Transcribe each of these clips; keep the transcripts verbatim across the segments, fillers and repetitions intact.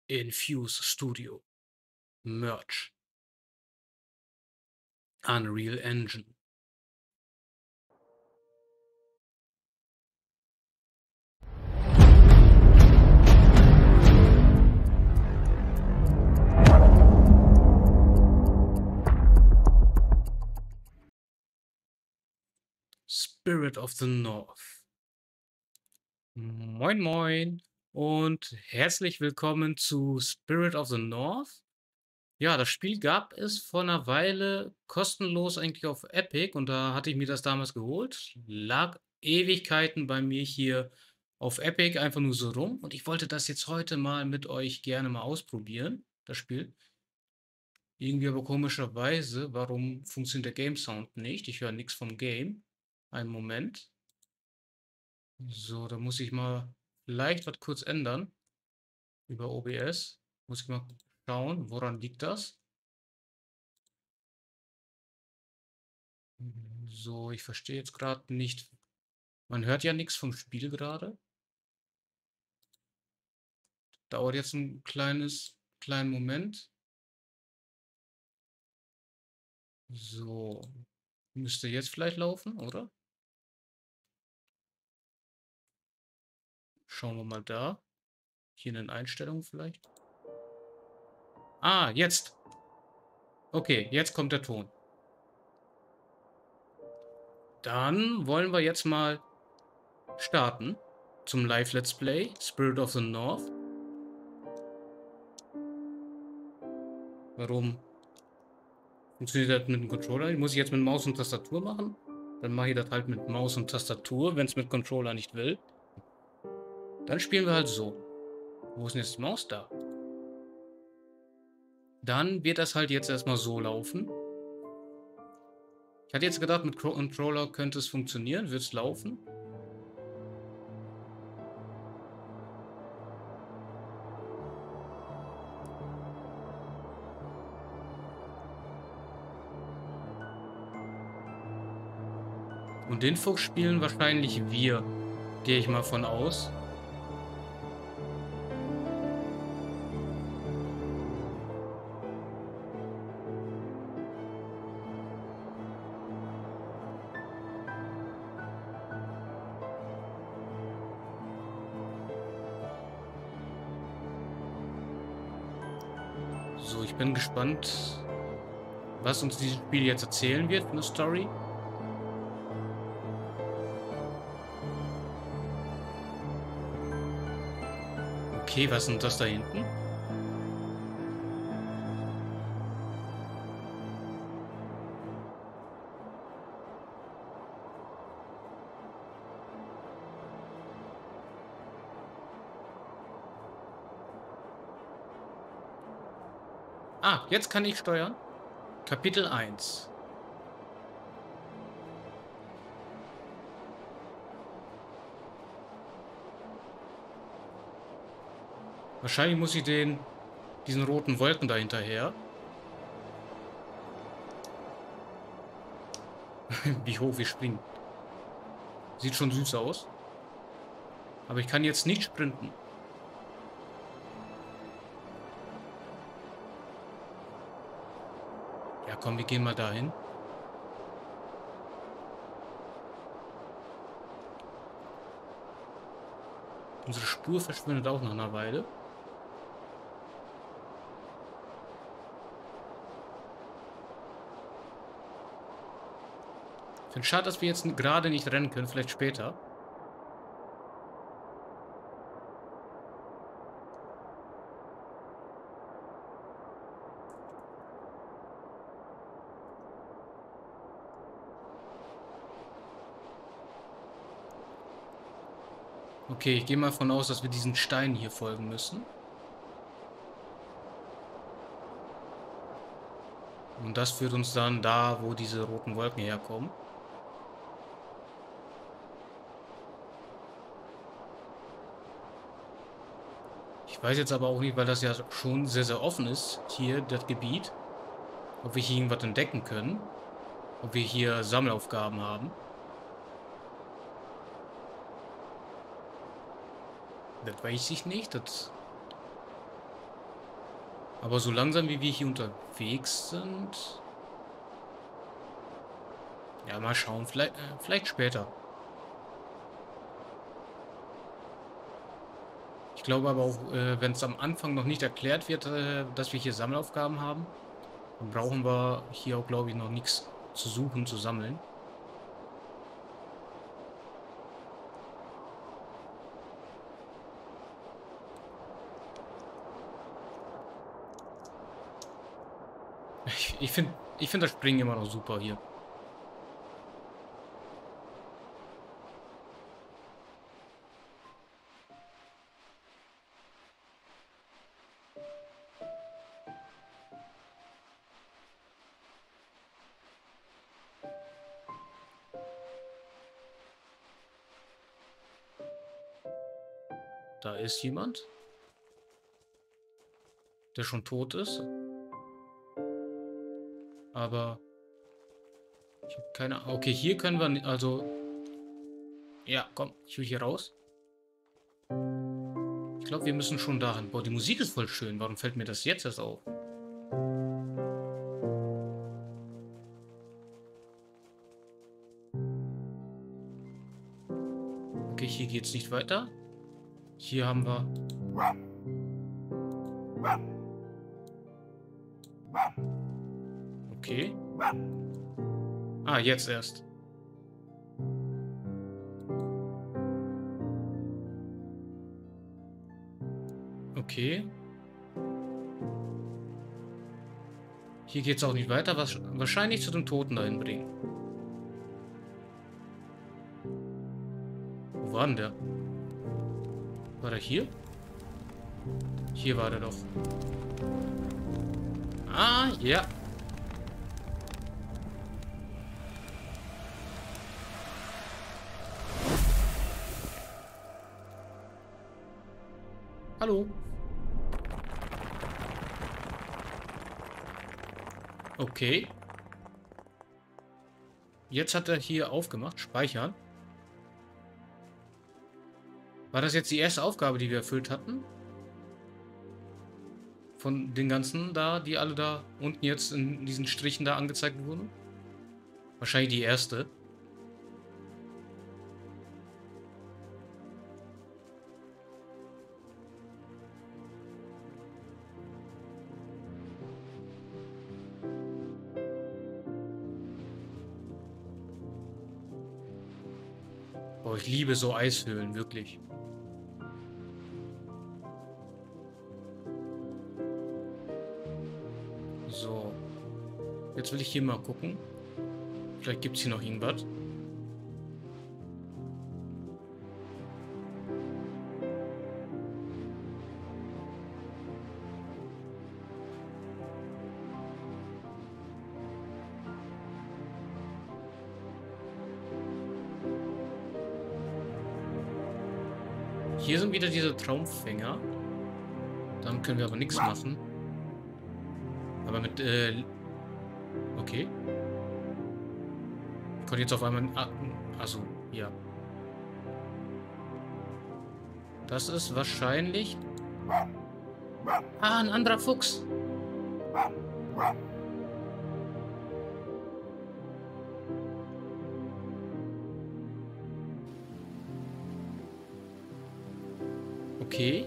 Infuse Studio. Merge. Unreal Engine. Spirit of the North. Moin moin und herzlich willkommen zu Spirit of the North. Ja, das Spiel gab es vor einer Weile kostenlos eigentlich auf Epic und da hatte ich mir das damals geholt. Lag Ewigkeiten bei mir hier auf Epic einfach nur so rum und ich wollte das jetzt heute mal mit euch gerne mal ausprobieren, das Spiel. Irgendwie aber komischerweise, warum funktioniert der Game Sound nicht? Ich höre nichts vom Game. Einen Moment. So, da muss ich mal vielleicht was kurz ändern über O B S. Muss ich mal schauen, woran liegt das? So, ich verstehe jetzt gerade nicht. Man hört ja nichts vom Spiel gerade. Dauert jetzt ein kleines, kleinen Moment. So, müsste jetzt vielleicht laufen, oder? Schauen wir mal da. Hier in den Einstellungen vielleicht. Ah, jetzt. Okay, jetzt kommt der Ton. Dann wollen wir jetzt mal starten zum Live Let's Play Spirit of the North. Warum funktioniert das mit dem Controller? Muss ich jetzt mit Maus und Tastatur machen? Dann mache ich das halt mit Maus und Tastatur, wenn es mit Controller nicht will. Dann spielen wir halt so. Wo ist denn jetzt die Maus da? Dann wird das halt jetzt erstmal so laufen. Ich hatte jetzt gedacht, mit Controller könnte es funktionieren, wird es laufen. Und den Fuchs spielen wahrscheinlich wir, gehe ich mal von aus. So, ich bin gespannt, was uns dieses Spiel jetzt erzählen wird für eine Story. Okay, was ist denn das da hinten? Ah, jetzt kann ich steuern. Kapitel eins. Wahrscheinlich muss ich den, diesen roten Wolken da hinterher. Wie hoch wir springen. Sieht schon süß aus. Aber ich kann jetzt nicht sprinten. Ja, komm, wir gehen mal dahin. Unsere Spur verschwindet auch nach einer Weile. Ich finde es schade, dass wir jetzt gerade nicht rennen können, vielleicht später. Okay, ich gehe mal davon aus, dass wir diesen Stein hier folgen müssen. Und das führt uns dann da, wo diese roten Wolken herkommen. Ich weiß jetzt aber auch nicht, weil das ja schon sehr, sehr offen ist, hier, das Gebiet. Ob wir hier irgendwas entdecken können. Ob wir hier Sammelaufgaben haben. Das weiß ich nicht. Das Aber so langsam, wie wir hier unterwegs sind... Ja, mal schauen. Vielleicht, äh, vielleicht später. Ich glaube aber auch, äh, wenn es am Anfang noch nicht erklärt wird, äh, dass wir hier Sammelaufgaben haben, dann brauchen wir hier auch, glaube ich, noch nichts zu suchen, zu sammeln. Ich, ich finde ich find das Springen immer noch super hier. Da ist jemand, der schon tot ist. Aber ich habe keine Ahnung. Okay, hier können wir... Also, ja, komm, ich will hier raus. Ich glaube, wir müssen schon dahin. Boah, die Musik ist voll schön. Warum fällt mir das jetzt erst auf? Okay, hier geht's nicht weiter. Hier haben wir... Okay. Ah, jetzt erst. Okay. Hier geht's auch nicht weiter. Was wahrscheinlich zu den Toten dahin bringen. Wo war denn der? War der hier? Hier war der doch. Ah, ja. Hallo. Okay. Jetzt hat er hier aufgemacht. Speichern. War das jetzt die erste Aufgabe, die wir erfüllt hatten? Von den ganzen da, die alle da unten jetzt in diesen Strichen da angezeigt wurden? Wahrscheinlich die erste. Boah, ich liebe so Eishöhlen, wirklich. So. Jetzt will ich hier mal gucken. Vielleicht gibt es hier noch irgendwas. Hier sind wieder diese Traumfänger. Damit können wir aber nichts machen. Aber mit, äh... Okay. Ich konnte jetzt auf einmal... Ah, also, ja. Das ist wahrscheinlich... Ah, ein anderer Fuchs. Okay.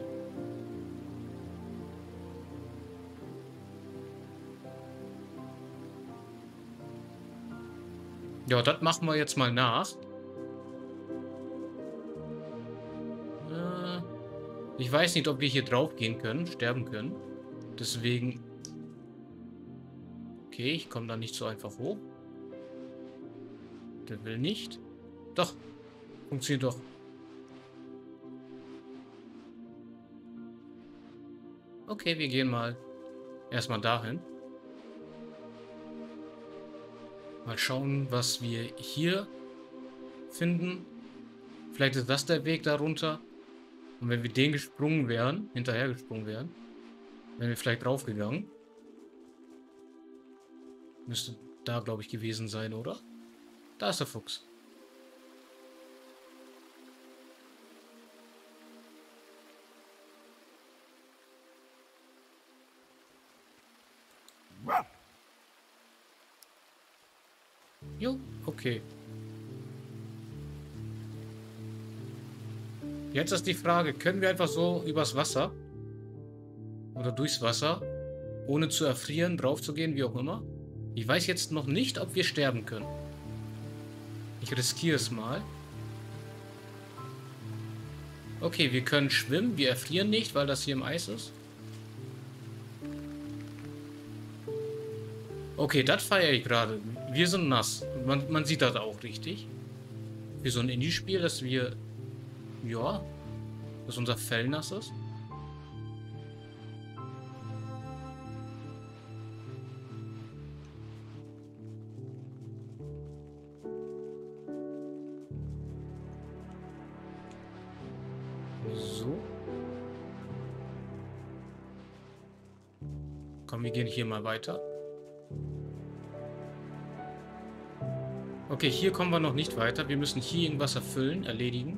Ja, das machen wir jetzt mal nach. Äh, ich weiß nicht, ob wir hier drauf gehen können, sterben können. Deswegen... Okay, ich komme da nicht so einfach hoch. Der will nicht. Doch. Funktioniert doch. Okay, wir gehen mal erstmal dahin. Mal schauen, was wir hier finden. Vielleicht ist das der Weg darunter. Und wenn wir den gesprungen wären, hinterher gesprungen wären, wären wir vielleicht draufgegangen. Müsste da, glaube ich, gewesen sein, oder? Da ist der Fuchs. Jo, okay. Jetzt ist die Frage, können wir einfach so übers Wasser oder durchs Wasser, ohne zu erfrieren, drauf zu gehen, wie auch immer? Ich weiß jetzt noch nicht, ob wir sterben können. Ich riskiere es mal. Okay, wir können schwimmen, wir erfrieren nicht, weil das hier im Eis ist. Okay, das feiere ich gerade. Wir sind nass. Man, man sieht das auch richtig. Für so ein Indie-Spiel, dass wir... Ja, dass unser Fell nass ist. So. Komm, wir gehen hier mal weiter. Okay, hier kommen wir noch nicht weiter. Wir müssen hier irgendwas erfüllen, erledigen.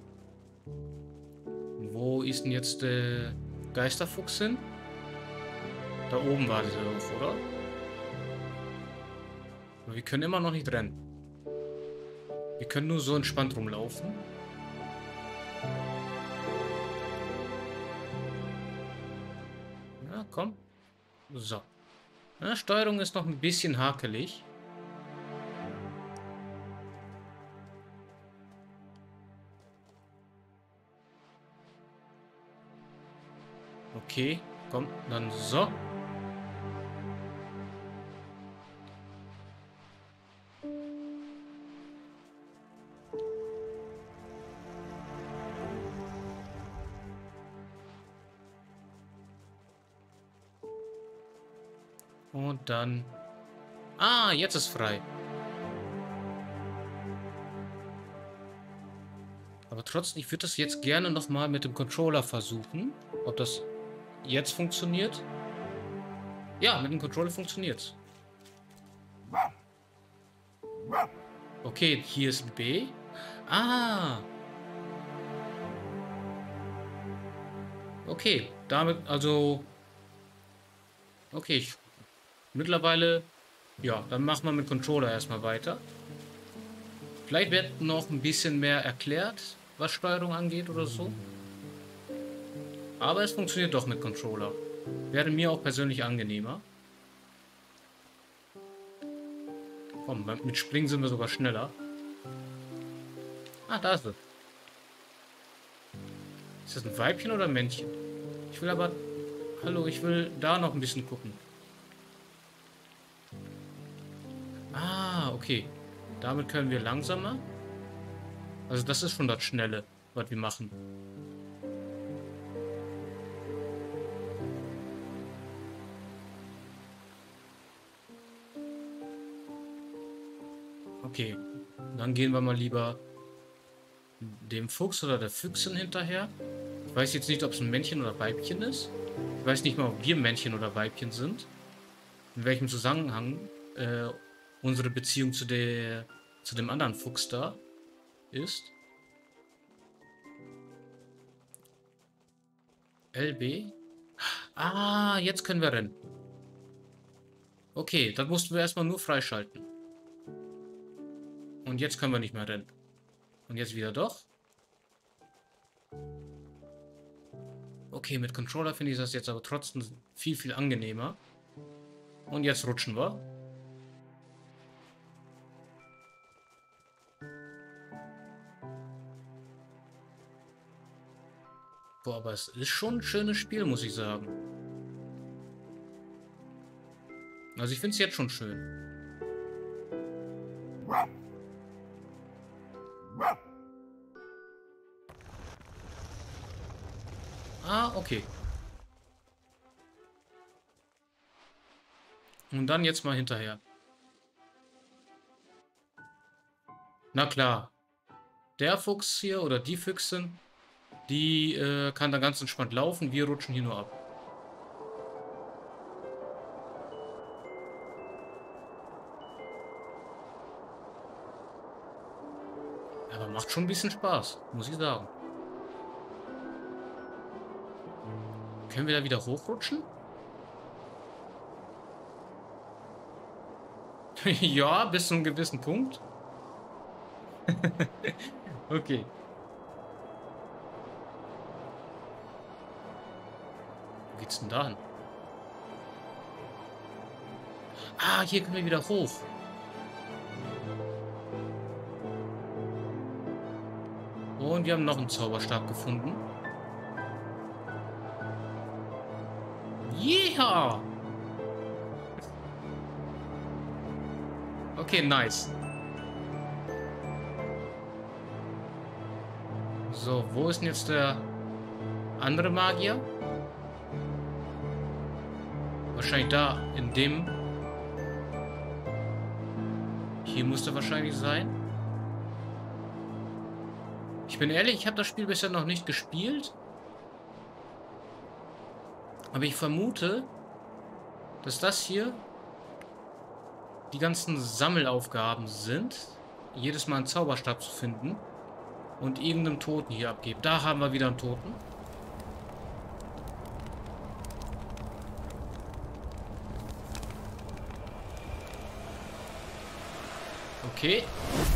Wo ist denn jetzt der Geisterfuchs hin? Da oben war dieser Lauf, oder? Aber wir können immer noch nicht rennen. Wir können nur so entspannt rumlaufen. Ja, komm. So. Ja, Steuerung ist noch ein bisschen hakelig. Okay, komm, dann so. Und dann... Ah, jetzt ist frei. Aber trotzdem, ich würde das jetzt gerne nochmal mit dem Controller versuchen. Ob das jetzt funktioniert. Ja, mit dem Controller funktioniert. Okay, hier ist B. Ah. Okay, damit, also... Okay, ich, mittlerweile... Ja, dann machen wir mit Controller erstmal weiter. Vielleicht wird noch ein bisschen mehr erklärt, was Steuerung angeht oder so. Aber es funktioniert doch mit Controller. Wäre mir auch persönlich angenehmer. Komm, mit Springen sind wir sogar schneller. Ah, da ist es. Ist das ein Weibchen oder ein Männchen? Ich will aber... Hallo, ich will da noch ein bisschen gucken. Ah, okay. Damit können wir langsamer. Also das ist schon das Schnelle, was wir machen. Okay, dann gehen wir mal lieber dem Fuchs oder der Füchsin hinterher. Ich weiß jetzt nicht, ob es ein Männchen oder Weibchen ist. Ich weiß nicht mal, ob wir Männchen oder Weibchen sind. In welchem Zusammenhang äh, unsere Beziehung zu der zu dem anderen Fuchs da ist. L B. Ah, jetzt können wir rennen. Okay, dann mussten wir erstmal nur freischalten. Und jetzt können wir nicht mehr rennen. Und jetzt wieder doch. Okay, mit Controller finde ich das jetzt aber trotzdem viel, viel angenehmer. Und jetzt rutschen wir. Boah, aber es ist schon ein schönes Spiel, muss ich sagen. Also ich finde es jetzt schon schön. Ah, okay. Und dann jetzt mal hinterher. Na klar. Der Fuchs hier oder die Füchsin, die äh, kann da ganz entspannt laufen. Wir rutschen hier nur ab. Aber macht schon ein bisschen Spaß, muss ich sagen. Können wir da wieder hochrutschen? Ja, bis zu einem gewissen Punkt. Okay. Wo geht's denn da hin? Ah, hier können wir wieder hoch. Und wir haben noch einen Zauberstab gefunden. Yeah! Okay, nice. So, wo ist denn jetzt der andere Magier? Wahrscheinlich da, in dem... Hier muss er wahrscheinlich sein. Ich bin ehrlich, ich habe das Spiel bisher noch nicht gespielt. Aber ich vermute, dass das hier die ganzen Sammelaufgaben sind. Jedes Mal einen Zauberstab zu finden und irgendeinem Toten hier abgeben. Da haben wir wieder einen Toten. Okay.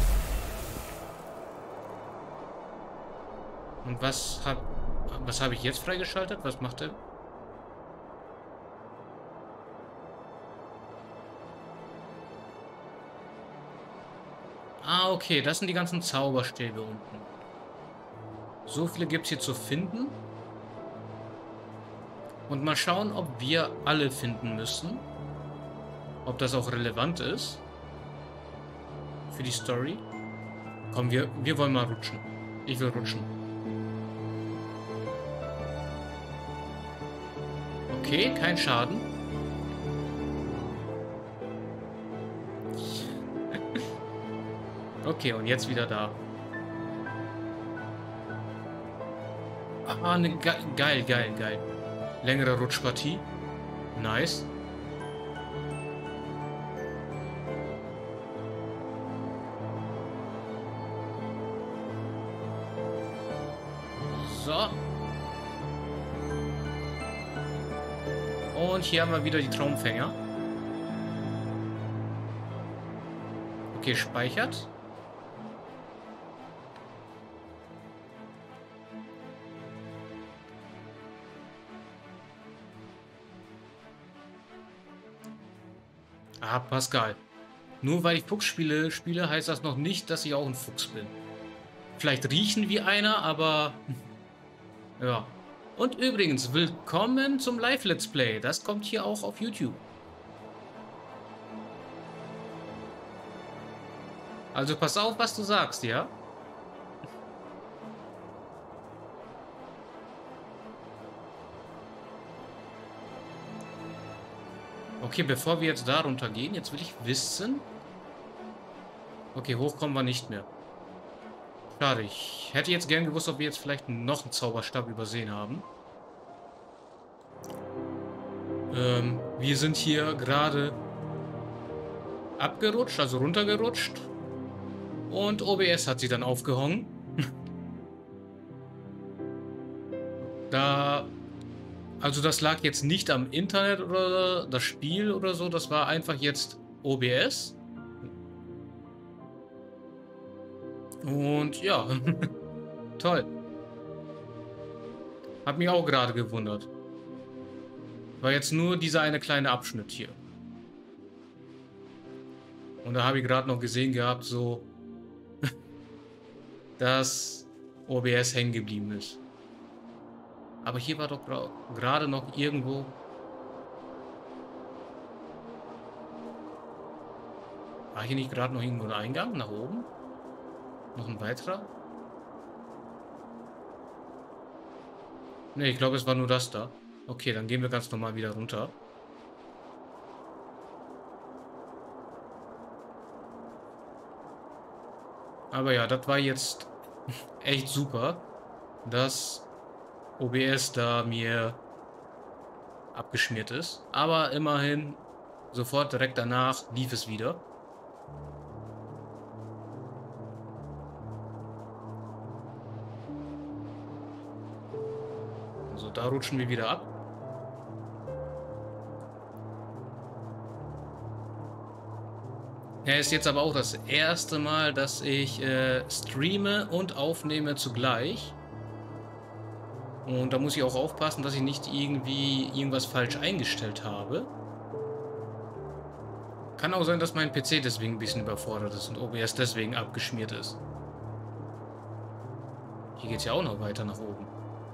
Und was hab, was habe ich jetzt freigeschaltet? Was macht er? Ah, okay. Das sind die ganzen Zauberstäbe unten. So viele gibt es hier zu finden. Und mal schauen, ob wir alle finden müssen. Ob das auch relevant ist. Für die Story. Komm, wir, wir wollen mal rutschen. Ich will rutschen. Okay, kein Schaden. Okay, und jetzt wieder da. Ah, ne, ge geil, geil, geil. Längere Rutschpartie. Nice. So. Und hier haben wir wieder die Traumfänger. Okay, speichert. Ah, Pascal. Nur weil ich Fuchsspiele spiele, heißt das noch nicht, dass ich auch ein Fuchs bin. Vielleicht riechen wie einer, aber... ja. Und übrigens, willkommen zum Live-Let's Play. Das kommt hier auch auf YouTube. Also pass auf, was du sagst, ja? Okay, bevor wir jetzt da runter gehen, jetzt will ich wissen... Okay, hoch kommen wir nicht mehr. Schade, ich hätte jetzt gern gewusst, ob wir jetzt vielleicht noch einen Zauberstab übersehen haben. Ähm, wir sind hier gerade abgerutscht, also runtergerutscht. Und O B S hat sie dann aufgehangen. Da... Also das lag jetzt nicht am Internet oder das Spiel oder so. Das war einfach jetzt O B S. Und ja, toll. Hat mich auch gerade gewundert. War jetzt nur dieser eine kleine Abschnitt hier. Und da habe ich gerade noch gesehen gehabt, so, dass O B S hängen geblieben ist. Aber hier war doch gerade noch irgendwo... War hier nicht gerade noch irgendwo ein Eingang nach oben? Noch ein weiterer? Ne, ich glaube, es war nur das da. Okay, dann gehen wir ganz normal wieder runter. Aber ja, das war jetzt echt super, dass O B S da mir abgeschmiert ist. Aber immerhin, sofort direkt danach lief es wieder. So, da rutschen wir wieder ab. Ja, ist jetzt aber auch das erste Mal, dass ich äh, streame und aufnehme zugleich. Und da muss ich auch aufpassen, dass ich nicht irgendwie irgendwas falsch eingestellt habe. Kann auch sein, dass mein P C deswegen ein bisschen überfordert ist und O B S deswegen abgeschmiert ist. Hier geht es ja auch noch weiter nach oben.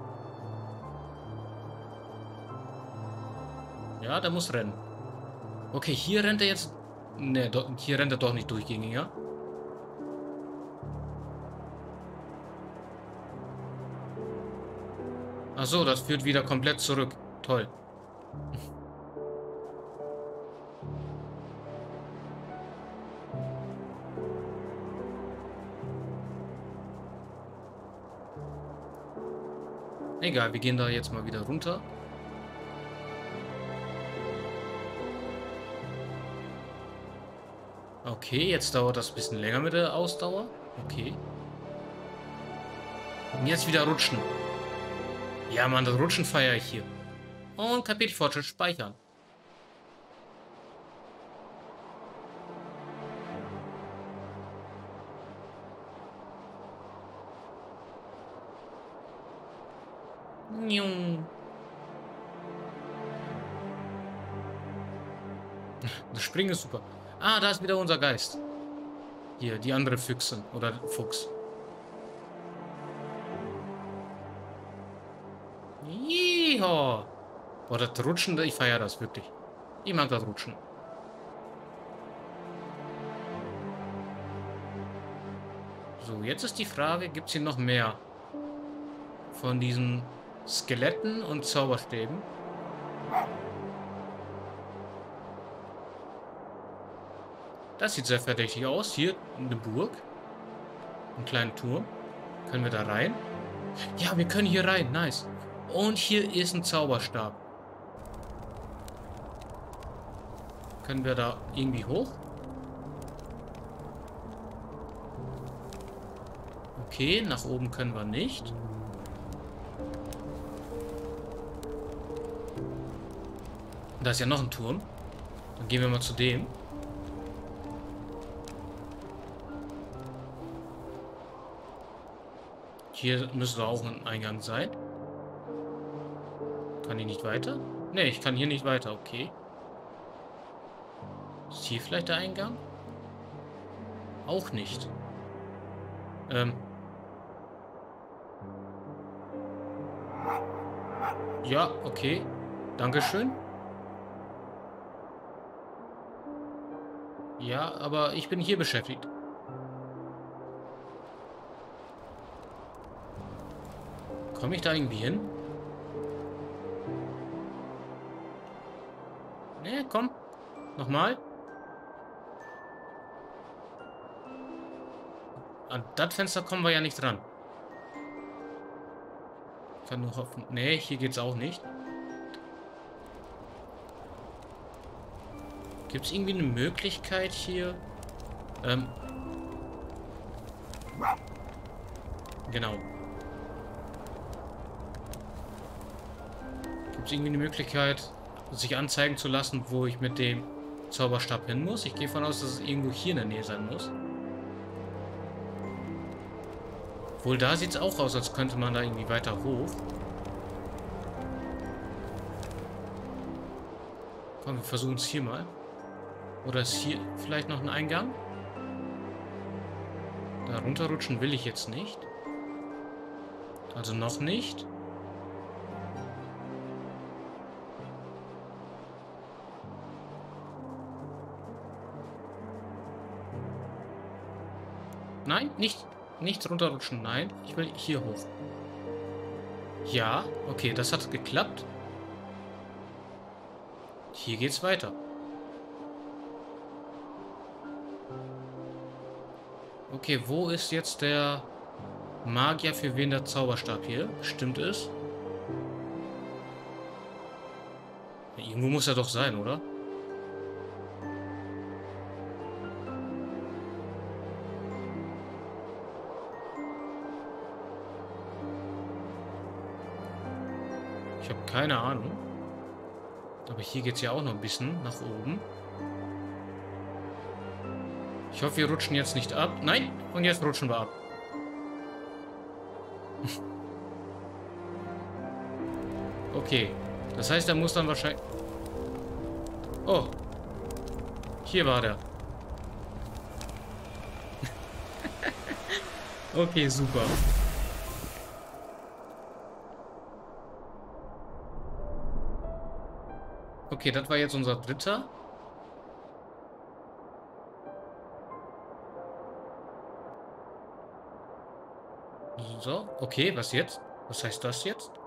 Ja, der muss rennen. Okay, hier rennt er jetzt... Ne, hier rennt er doch nicht durchgängig, ja? Ach so, das führt wieder komplett zurück. Toll. Egal, wir gehen da jetzt mal wieder runter. Okay, jetzt dauert das ein bisschen länger mit der Ausdauer. Okay. Und jetzt wieder rutschen. Ja, Mann, das Rutschen feiere ich hier. Und Kapitelfortschritt speichern. Das Springen ist super. Ah, da ist wieder unser Geist. Hier, die andere Füchse oder Fuchs. Jeehaw. Boah, das Rutschen, ich feiere das wirklich. Ich mag das Rutschen. So, jetzt ist die Frage, gibt es hier noch mehr von diesen Skeletten und Zauberstäben? Das sieht sehr verdächtig aus. Hier eine Burg. Einen kleinen Turm. Können wir da rein? Ja, wir können hier rein. Nice. Und hier ist ein Zauberstab. Können wir da irgendwie hoch? Okay, nach oben können wir nicht. Da ist ja noch ein Turm. Dann gehen wir mal zu dem. Hier müsste auch ein Eingang sein. Kann ich nicht weiter? Ne, ich kann hier nicht weiter. Okay. Ist hier vielleicht der Eingang? Auch nicht. Ähm. Ja, okay. Dankeschön. Ja, aber ich bin hier beschäftigt. Komme ich da irgendwie hin? Ne, komm. Nochmal. An das Fenster kommen wir ja nicht dran. Ich kann nur hoffen. Ne, hier geht's auch nicht. Gibt es irgendwie eine Möglichkeit hier? Ähm. Genau. Gibt es irgendwie eine Möglichkeit, sich anzeigen zu lassen, wo ich mit dem Zauberstab hin muss? Ich gehe davon aus, dass es irgendwo hier in der Nähe sein muss. Wohl da sieht es auch aus, als könnte man da irgendwie weiter hoch. Komm, wir versuchen es hier mal. Oder ist hier vielleicht noch ein Eingang? Da runterrutschen will ich jetzt nicht. Also noch nicht. Nein, nicht, nicht runterrutschen. Nein, ich will hier hoch. Ja, okay, das hat geklappt. Hier geht's weiter. Okay, wo ist jetzt der Magier, für wen der Zauberstab hier? Stimmt es? Ja, irgendwo muss er doch sein, oder? Ich habe keine Ahnung. Aber hier geht es ja auch noch ein bisschen nach oben. Ich hoffe, wir rutschen jetzt nicht ab. Nein, und jetzt rutschen wir ab. Okay. Das heißt, er muss dann wahrscheinlich... Oh. Hier war der. Okay, super. Okay, das war jetzt unser dritter. So, okay, was jetzt? Was heißt das jetzt?